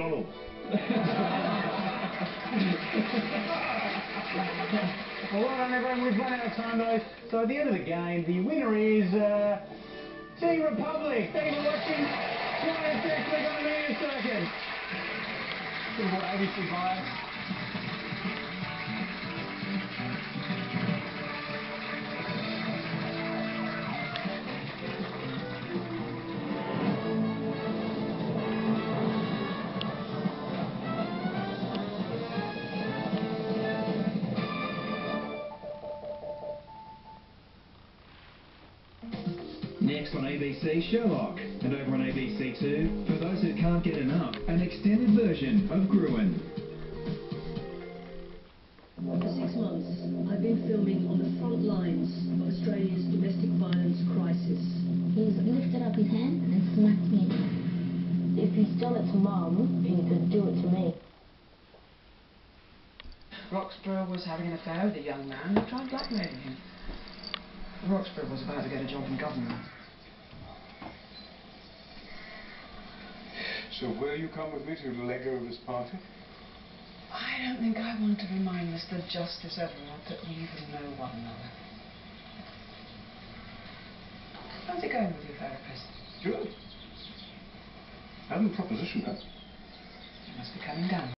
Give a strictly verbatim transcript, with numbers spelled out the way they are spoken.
Donald. Well, well done, everyone. We've run out of time, though. So at the end of the game, the winner is uh, Team Republic. Thank you for watching. Join us next week on the Media Circus. Should have bought A B C bios. Next on A B C, Sherlock. And over on A B C two, for those who can't get enough, an extended version of Gruen. For six months, I've been filming on the front lines of Australia's domestic violence crisis. He's lifted up his hand and smacked me. If he's done it to Mum, he could do it to me. Roxburgh was having an affair with a young man who tried blackmailing him. Roxburgh was about to get a job in government. So will you come with me to the Lego this party? I don't think I want to remind Mister Justice Everard that we even know one another. Fancy going with your therapist? Good. I have a proposition, huh? You must be coming down.